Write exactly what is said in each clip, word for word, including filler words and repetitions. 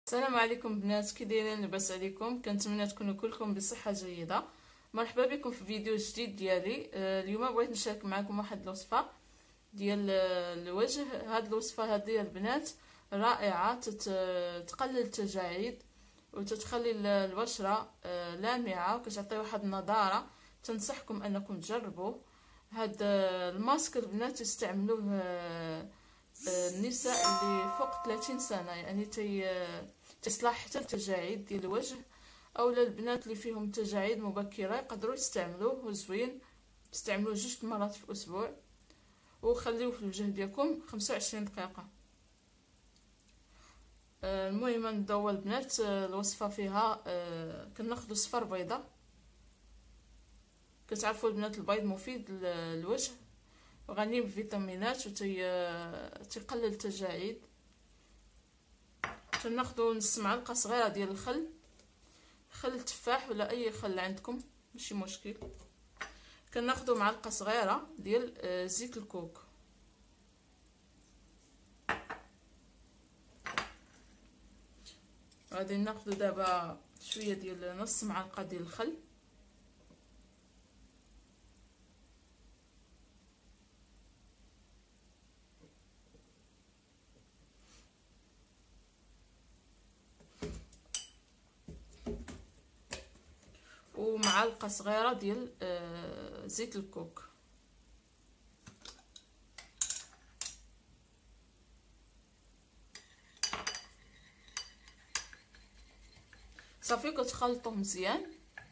السلام عليكم بنات، كي دايرين؟ لاباس عليكم؟ كنتمنى تكونوا كلكم بصحه جيده. مرحبا بكم في فيديو جديد ديالي. آه، اليوم بغيت نشارك معكم واحد الوصفه ديال آه، الوجه. هاد الوصفه هذه البنات رائعه، تت- تقلل التجاعيد وتتخلي ال- البشره آه، لامعه وكتعطي واحد النضاره. تنصحكم انكم تجربوه. هاد آه، الماسك البنات يستعملوه آه، آه، النساء اللي فوق ثلاثين سنه، يعني تي تصلح حتى التجاعيد ديال الوجه، اولا البنات اللي فيهم تجاعيد مبكره يقدروا يستعملوه. زوين، استعملوه جوج مرات في الاسبوع وخليوه في الوجه ديالكم خمسة وعشرين دقيقه. آه، المهم نبداو البنات. آه، الوصفه فيها آه، كناخذوا صفر بيضه. كتعرفوا البنات البيض مفيد للوجه وغني بفيتامينات وتيقلل التجاعيد. تناخذوا نص معلقه صغيره ديال الخل، خل تفاح ولا اي خل عندكم ماشي مشكل. كناخذوا معلقه صغيره ديال زيت الكوك. غادي ناخذوا دابا شويه ديال نص معلقه ديال الخل، ومعلقه صغيره ديال زيت الكوك. صافي كتخلطوا مزيان.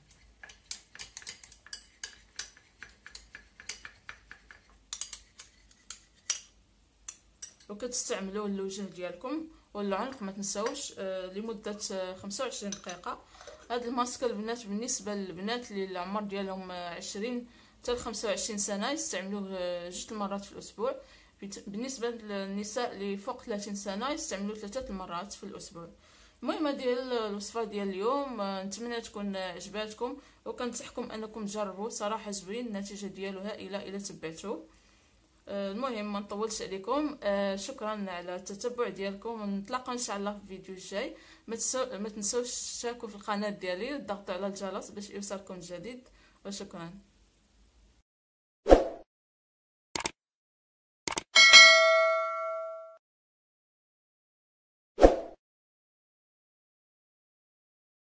وكتستعملوه للوجه ديالكم والعنق ما تنساوش لمده خمسة وعشرين دقيقه. هاد الماسك البنات بالنسبه للبنات اللي العمر ديالهم عشرين حتى ل خمسة وعشرين سنه يستعملوه جوج مرات في الاسبوع. بالنسبه للنساء اللي فوق ثلاثين سنه يستعملوه ثلاثه مرات في الاسبوع. المهم ديال الوصفه ديال اليوم نتمنى تكون عجباتكم وكنصحكم انكم تجربوه. صراحه زوين، النتيجه ديالو هائله الا تبعتوه. المهم ما نطولش عليكم. شكرا على التتبع ديالكم، ونتلاقى ان شاء الله في الفيديو الجاي. ما تنسوش تشتركوا في القناه ديالي وتضغطوا على الجرس باش يوصلكم الجديد. وشكرا.